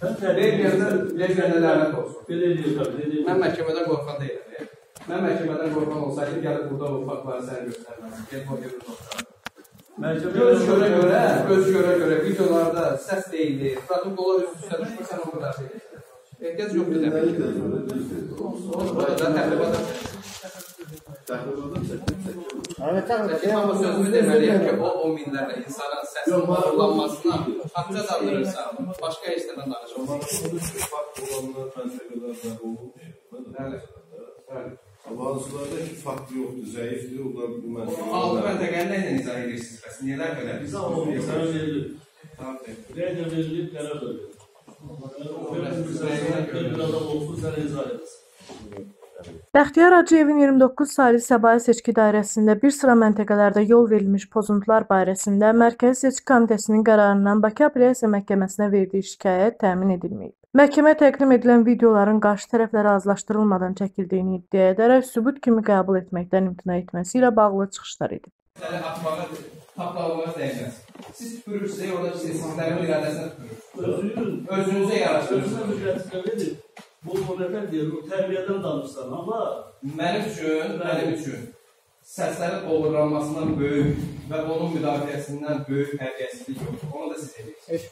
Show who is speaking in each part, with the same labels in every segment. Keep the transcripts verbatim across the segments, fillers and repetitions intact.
Speaker 1: Legionerə lənət olsun. Mən məhkəmədən qorxan deyiləm. Mən məhkəmədən qorxan olsaydım, gəlib burada o faktları sənə göstərməzdim. Gəlib o yerdə dostlarım. Göz görə görə, göz görə görə videolarda səs deyilir, protokola üst-üstə düşmür, sən o qədər deyilsin. Ehtiyac yoxdur demək ki. Orada təxribadan Amma sözümü deməliyəm ki, o on minlərlə insanın səsinin bağırlanmasına haqca zandırırsa, başqa işlərdən danışılmaz.
Speaker 2: Fakt olanlar, məntəqələr də olmuyor. Bazılarda ki, fakt yoxdur, zəifdir, onlar bu məntəqələr...
Speaker 1: Altı məntəqəni nə ilə izah edirsiniz? Bəs nələr qədər?
Speaker 2: Bizə olmuyor, sənə verilir.
Speaker 3: Rəydə verilib, qərar da verilir. Bir adam olsun, sənə izah edirsin.
Speaker 4: Bəxtiyar Hacıyevin iyirmi doqquz saylı Səbail seçki dairəsində bir sıra məntəqələrdə yol verilmiş pozuntular barəsində Mərkəzi Seçki Komitəsinin qərarından Bakı Apellyasiya Məhkəməsinə verdiyi şikayət təmin edilməyib. Məhkəməyə təqdim edilən videoların qarşı tərəflərə azlaşdırılmadan çəkildiyini iddia edərək sübut kimi qəbul etməkdən imtina etməsi ilə bağlı çıxışlar edib.
Speaker 1: Səni atmağa, tapdalığına dəyəcəz. Siz tüpürürsünüz, orada sizlərin iradəsinə tüpürürsünüz. Özünüzə yaraşdırırsınız.
Speaker 3: Bu nefər deyir, o tərbiyədən danışsan, amma...
Speaker 1: Mənim üçün, mənim üçün səslərin doğrulanmasından böyük və onun müdafiəsindən böyük tərbiyəsizlik yoxdur. Onu da siz edirsiniz.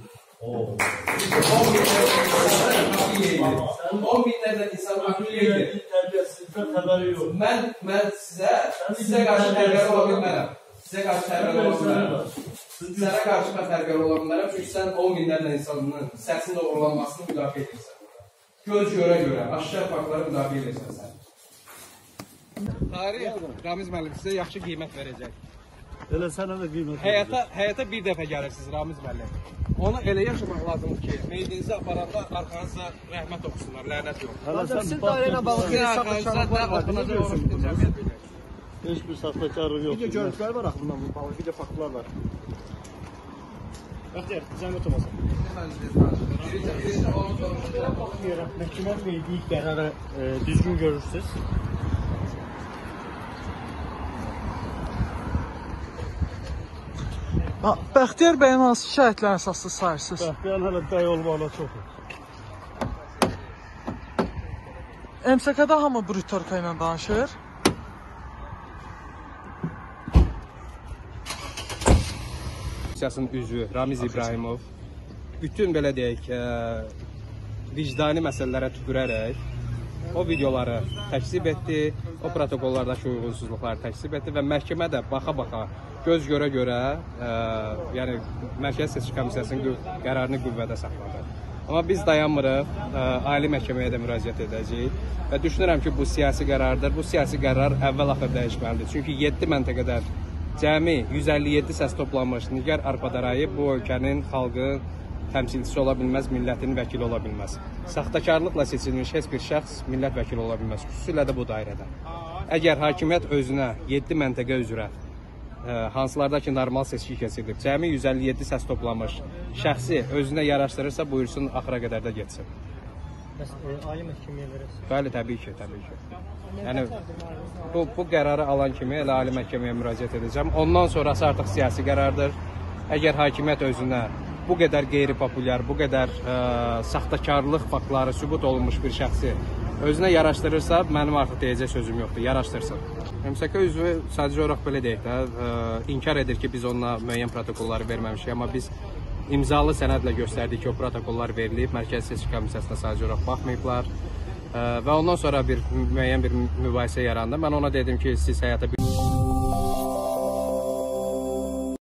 Speaker 1: on minlərlə insan haqqı yeyir.
Speaker 3: Tərbiyəsizlikdən xəbəri yox.
Speaker 1: Mən sizə, sizə qarşı tərbiyəli ola bilmərəm. Sizə qarşı tərbiyəli ola bilmərəm. Sənə qarşı mən tərbiyəli ola bilmərəm, çünki sən on minlərlə insanın səsinin doğrulanmasını müdafiə edirsən. Göz görə görə, aşağı faktları müdafiə edirsən sən. Tarix, Ramiz müəllim sizə yaxşı qiymət verəcək.
Speaker 3: Elə sənə də qiymət
Speaker 1: verəcək. Həyata bir dəfə gəlirsiniz Ramiz müəllim. Onu elə yaşamaq lazımdır ki, meydinizi aparanda arxanızda rəhmət oxusunlar, lənət yox.
Speaker 3: Sizin dairə ilə bağlı bir
Speaker 1: saxtakarlıq var.
Speaker 3: Heç bir saxtakarlıq yox.
Speaker 5: Video görüntülər var axı bundan bağlı, video faktlar var. Bəxtiyar, zəhmət olmasın. Məhkəmə verdiyi qərarı düzgün görürsünüz.
Speaker 6: Bəxtiyar bəyin hansı şəhidlərin əsaslı sayırsınız?
Speaker 3: Bəxtiyar hələ dəy olmağına çoxdur.
Speaker 6: M S K-da hamı bu ritorika ilə danışır.
Speaker 1: Siyasının üzvü Ramiz İbrahimov bütün belə deyək, vicdani məsələlərə tüpürərək o videoları təksib etdi, o protokollardakı uyğunsuzluqları təksib etdi və məhkəmə də baxa-baxa, göz görə-görə, yəni Mərkəzi Seçki Komissiyasının qərarını qüvvədə saxladı. Amma biz dayanmırıq, ali məhkəməyə də müraciət edəcəyik və düşünürəm ki, bu siyasi qərardır. Bu siyasi qərar əvvəl-axır dəyişməlidir. Çünki yeddi məntəqədə cəmi yüz əlli yeddi səs toplanmış Nigar Arpadarayev bu ölkənin xalqı təmsilçisi ola bilməz, millətin vəkili ola bilməz. Saxtakarlıqla seçilmiş heç bir şəxs millət vəkili ola bilməz, xüsusilə də bu dairədə. Əgər hakimiyyət özünə yeddi məntəqə üzrə hansılarda ki, normal seçki keçirilib, cəmi yüz əlli yeddi səs toplanmış şəxsi özünə yaraşdırırsa, buyursun, axıra qədər də getsin.
Speaker 5: Bəs ali məhkəməyə verəsiniz?
Speaker 1: Bəli, təbii ki, təbii ki. Yəni, bu, bu qərarı alan kimi elə ali məhkəməyə müraciət edəcəm. Ondan sonrası artıq siyasi qərardır. Əgər hakimiyyət özünə bu qədər qeyri-populyar, bu qədər ə, saxtakarlıq faktları sübut olunmuş bir şəxsi özünə yaraşdırırsa, mənim artıq deyəcək sözüm yoxdur, yaraşdırsın. M S K üzvü sadəcə olaraq belə deyək də, ə, inkar edir ki, biz onunla müəyyən protokolları verməmişik, amma biz imzalı sənədlə göstərdik ki, o protokollar verilib, Mərkəzi Seçki Komissiyasına sadəcə olaraq baxmayıblar ə, və ondan sonra bir müəyyən bir mübahisə yarandı. Mən ona dedim ki, siz həyata bir...